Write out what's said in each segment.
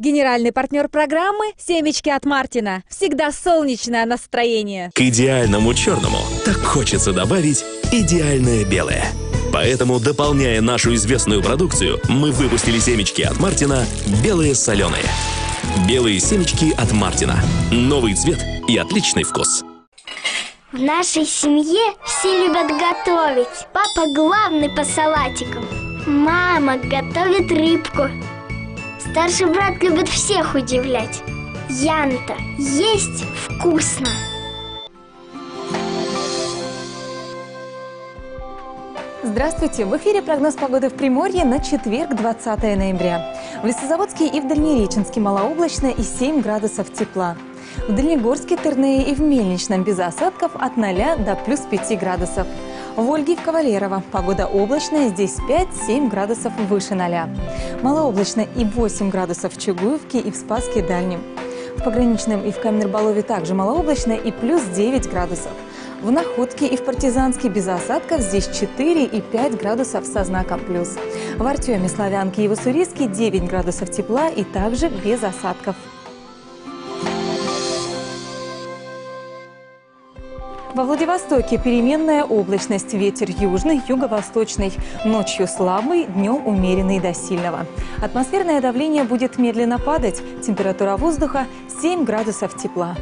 Генеральный партнер программы «Семечки от Мартина». Всегда солнечное настроение. К идеальному черному так хочется добавить идеальное белое. Поэтому, дополняя нашу известную продукцию, мы выпустили семечки от Мартина белые соленые. Белые семечки от Мартина. Новый цвет и отличный вкус. В нашей семье все любят готовить. Папа главный по салатикам. Мама готовит рыбку. Старший брат любит всех удивлять. Янта, есть вкусно. Здравствуйте! В эфире прогноз погоды в Приморье на четверг, 20 ноября. В Лесозаводске и в Дальнереченске малооблачно и 7 градусов тепла. В Дальнегорске, Тернее и в Мельничном без осадков от 0 до плюс 5 градусов. В Ольге и в Кавалерово погода облачная, здесь 5-7 градусов выше 0. Малооблачно и 8 градусов в Чугуевке и в Спасске Дальнем. В Пограничном и в Каменер-Балове также малооблачно и плюс 9 градусов. В Находке и в Партизанске без осадков здесь 4 и 5 градусов со знаком плюс. В Артеме, Славянке и в Уссурийске 9 градусов тепла и также без осадков. Во Владивостоке переменная облачность, ветер южный, юго-восточный, ночью слабый, днем умеренный до сильного. Атмосферное давление будет медленно падать, температура воздуха 7 градусов тепла.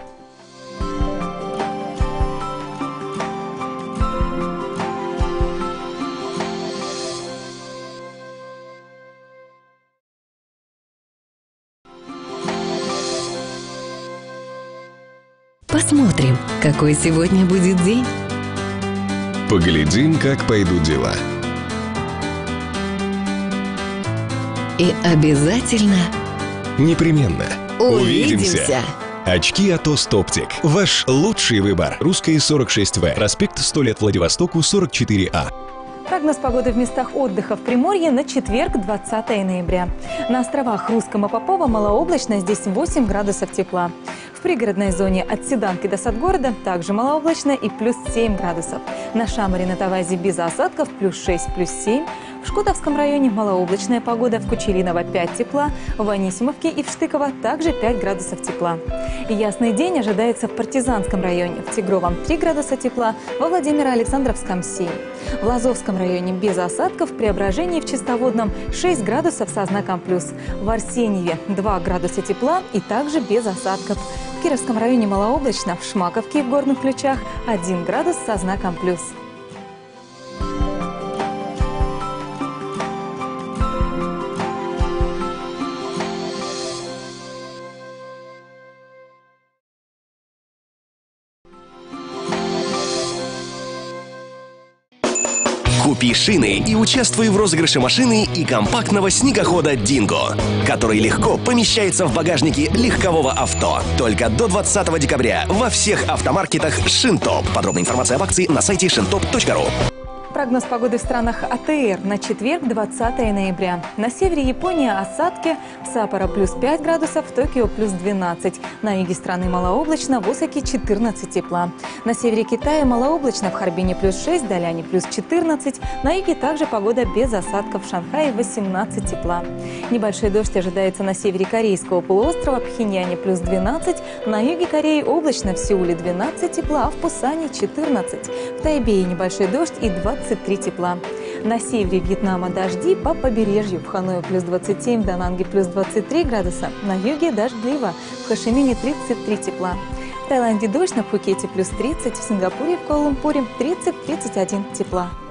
Посмотрим, какой сегодня будет день. Поглядим, как пойдут дела. И обязательно Непременно. увидимся. Очки Атос Топтик. Ваш лучший выбор. Русская 46В. Проспект 100 лет Владивостоку 44А. Прогноз погоды в местах отдыха в Приморье на четверг, 20 ноября. На островах Русском и Попова малооблачно, здесь 8 градусов тепла. В пригородной зоне от Седанки до Садгорода также малооблачно и плюс 7 градусов. На Шамаре на Тавазе без осадков плюс 6, плюс 7. В Шкотовском районе малооблачная погода, в Кучериново 5 тепла, в Анисимовке и в Штыково также 5 градусов тепла. Ясный день ожидается в Партизанском районе, в Тигровом 3 градуса тепла, во Владимиро-Александровском 7. В Лазовском районе без осадков, в Преображении в Чистоводном 6 градусов со знаком плюс, в Арсеньеве 2 градуса тепла и также без осадков. В Кировском районе малооблачно, в Шмаковке и в Горных Ключах 1 градус со знаком плюс. Купи шины и участвуй в розыгрыше машины и компактного снегохода «Динго», который легко помещается в багажнике легкового авто. Только до 20 декабря во всех автомаркетах «Шинтоп». Подробная информация об акции на сайте shintop.ru. Прогноз погоды в странах АТР на четверг, 20 ноября. На севере Японии осадки, в Саппоро плюс 5 градусов, в Токио плюс 12. На юге страны малооблачно, в Осаке 14 тепла. На севере Китая малооблачно, в Харбине плюс 6, в Даляне плюс 14. На юге также погода без осадков, в Шанхае 18 тепла. Небольшой дождь ожидается на севере Корейского полуострова, в Пхеньяне плюс 12. На юге Кореи облачно, в Сеуле 12 тепла, а в Пусане 14. В Тайбэе небольшой дождь и 23 тепла. На севере Вьетнама дожди, по побережью в Ханое плюс 27, в Дананге плюс 23 градуса, на юге дождливо, в Хошимине 33 тепла. В Таиланде дождь, на Пхукете плюс 30, в Сингапуре и в Куала-Лумпуре 30-31 тепла.